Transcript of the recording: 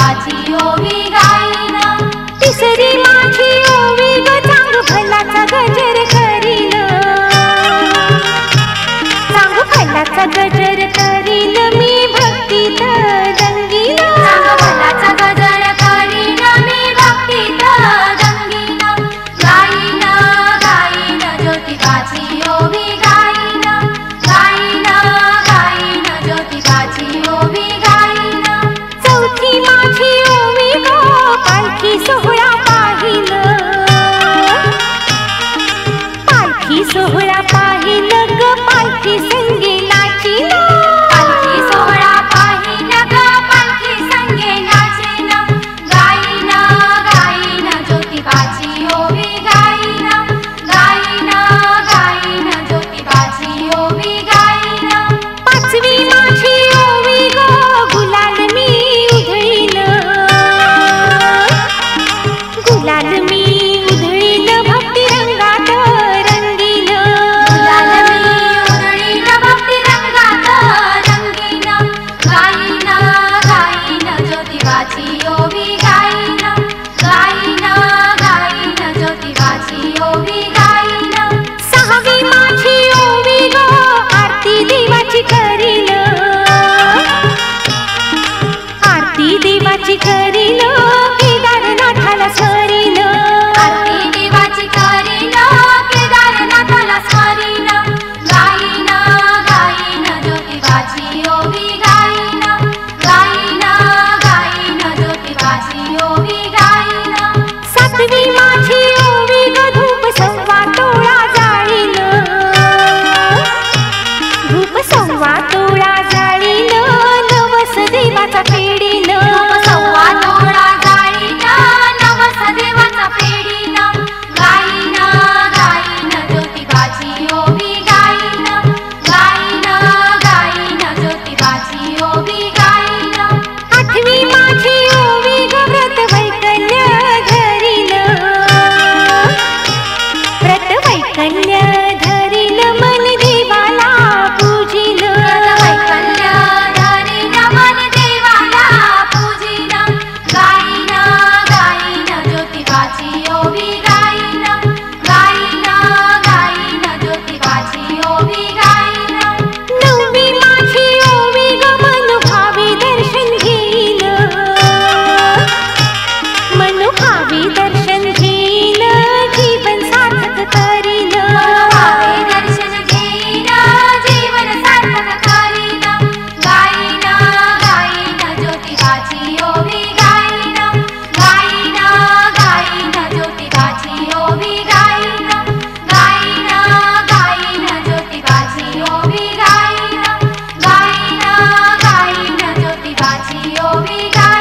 ज्योतिबाची ओवी गाईन. तिसरी माझी ओवी ग चांग भलाचा गजर करीन, चांग भलाचा गजर करीन मी भक्तीत रंगीन. चांग भलाचा गजर करीन मी भक्तीत रंगीन. गाईन गाईन ज्योतिबाची ओवी गाईन. गाईन गाईन ज्योतिबाची ओवी गाईन. चौथी माझी ओवी ग पालखी सोहळा पाहिन, पालखी सोहळा पाहिन ग पालखी संगी नाचीन. पालखी सोहळा पाहिन ग पालखी संगे नाचीन. गाईन गाईन ज्योतिबाची ओवी गाईन. गाईन गाईन ज्योतिबाची ओवी गाईन. पाचवी माझी ओवी ग गुलाल मी उधळीन, गुलाल मी उधळीन भक्ती रंगात रंगीन. गुलाल मी उधळीन भक्ती रंगात रंगीन. गाईन गाईन ज्योतिबाची ओवी गाईन. गाईन गाईन ज्योतिबाची ओवी गाईन. सहावी माझी ओवी ग आरती देवाची करीन, आरती देवाची करीन केदारनाथाला स्मरीन. आरती देवाची करीन केदारनाथाला स्मरीन. गाईन गाईन ज्योतिबाची ओवी गाईन. गाईन गाईन ज्योतिबाची ओवी गाईन. सातवी माझी ओवी ग धूप सव्वा तोळा जाळीन, धूप सव्वा तोळा जाळीन नवस देवाचा फेडीन. सव्वा तोळा जाळीन नवस देवाचा फेडीन. गाईन गाईन ज्योतिबाची ओवी गाईन. गाईन गाईन ज्योतिबाची ओवी गाईन. आठवी माझी ओवी ग व्रत वैकल्य धरीन, व्रत वैकल्य धरीन मन देवाला पूजीन. वैकल्य धरीन मन देवाला पूजीन. गाईन गाईन ज्योतिबाची ओवी गाईन. गाईन गाईन ज्योतिबाची ओवी गाईन. नववी माझी ओवी ग मनोभावी दर्शन घेईन, मनोभावी दर्शन घेईन जीवन सार्थक करीन. मनोभावे दर्शन घेईन जीवन सार्थक करीन. गाईन गाईन ज्योतिबाची ओवी गाईन. गाईन गाईन ज्योतिबाची ओवी गाईन. गाईन गाईन ज्योतिबाची ओवी गाईन. गाईन गाईन ज्योतिबाची ओवी गाईन.